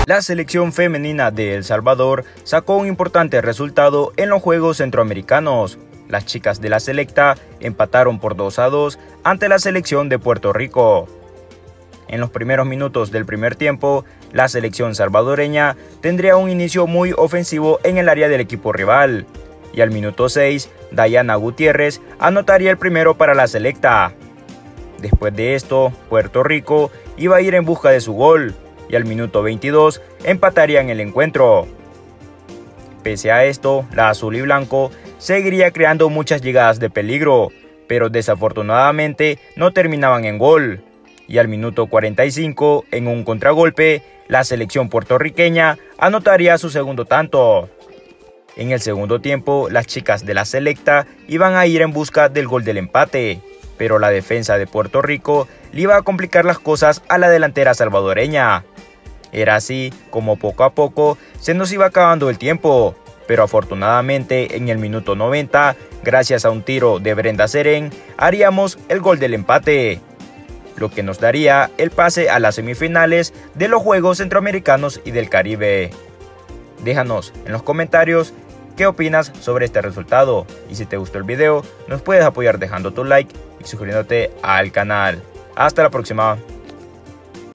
La selección femenina de El Salvador sacó un importante resultado en los Juegos Centroamericanos. Las chicas de la selecta empataron por 2-2 ante la selección de Puerto Rico. En los primeros minutos del primer tiempo, la selección salvadoreña tendría un inicio muy ofensivo en el área del equipo rival, y al minuto 6, Dayana Gutiérrez anotaría el primero para la selecta. Después de esto, Puerto Rico iba a ir en busca de su gol, y al minuto 22 empatarían el encuentro. Pese a esto, la azul y blanco seguiría creando muchas llegadas de peligro, pero desafortunadamente no terminaban en gol. Y al minuto 45, en un contragolpe, la selección puertorriqueña anotaría su segundo tanto. En el segundo tiempo, las chicas de la selecta iban a ir en busca del gol del empate, pero la defensa de Puerto Rico le iba a complicar las cosas a la delantera salvadoreña. Era así como poco a poco se nos iba acabando el tiempo, pero afortunadamente en el minuto 90, gracias a un tiro de Brenda Serén, haríamos el gol del empate, lo que nos daría el pase a las semifinales de los Juegos Centroamericanos y del Caribe. Déjanos en los comentarios qué opinas sobre este resultado, y si te gustó el video nos puedes apoyar dejando tu like y suscribiéndote al canal. Hasta la próxima.